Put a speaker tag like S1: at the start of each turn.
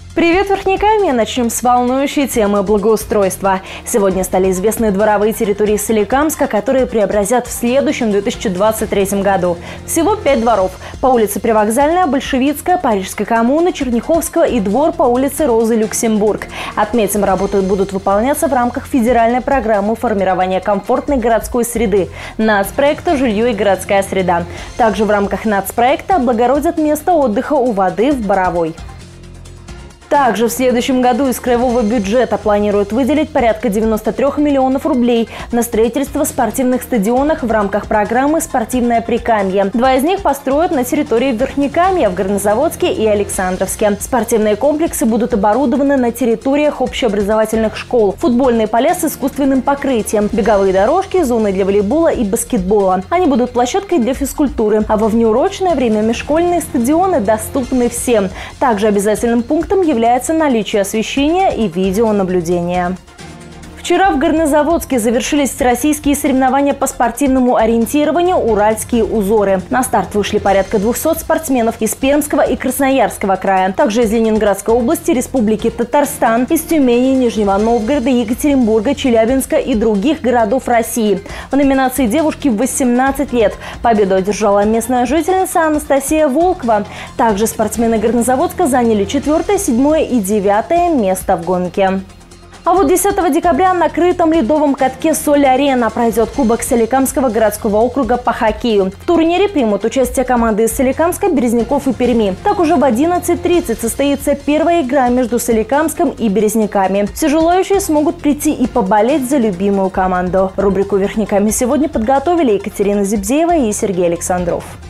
S1: Привет, Верхнекамье! Начнем с волнующей темы благоустройства. Сегодня стали известны дворовые территории Соликамска, которые преобразят в следующем 2023 году. Всего 5 дворов. По улице Привокзальная, Большевицкая, Парижской коммуны, Черняховского и двор по улице Розы Люксембург. Отметим, работы будут выполняться в рамках федеральной программы формирования комфортной городской среды нацпроекта «Жилье и городская среда». Также в рамках нацпроекта облагородят место отдыха у воды в Боровой. Также в следующем году из краевого бюджета планируют выделить порядка 93 миллионов рублей на строительство спортивных стадионов в рамках программы «Спортивное Прикамье». 2 из них построят на территории Верхнекамья в Горнозаводске и Александровске. Спортивные комплексы будут оборудованы на территориях общеобразовательных школ, футбольные поля с искусственным покрытием, беговые дорожки, зоны для волейбола и баскетбола. Они будут площадкой для физкультуры, а во внеурочное время межшкольные стадионы доступны всем. Также обязательным пунктом является наличие освещения и видеонаблюдения. Вчера в Горнозаводске завершились всероссийские соревнования по спортивному ориентированию «Уральские узоры». На старт вышли порядка 200 спортсменов из Пермского и Красноярского края, также из Ленинградской области, Республики Татарстан, из Тюмени, Нижнего Новгорода, Екатеринбурга, Челябинска и других городов России. В номинации «Девушки в 18 лет» победу одержала местная жительница Анастасия Волкова. Также спортсмены Горнозаводска заняли 4-е, 7-е и 9-е место в гонке. А вот 10 декабря на крытом ледовом катке «Соль-Арена» пройдет Кубок Соликамского городского округа по хоккею. В турнире примут участие команды из Соликамска, Березников и Перми. Так уже в 11:30 состоится первая игра между Соликамском и Березниками. Все желающие смогут прийти и поболеть за любимую команду. Рубрику «Верхнекамье» сегодня подготовили Екатерина Зибзеева и Сергей Александров.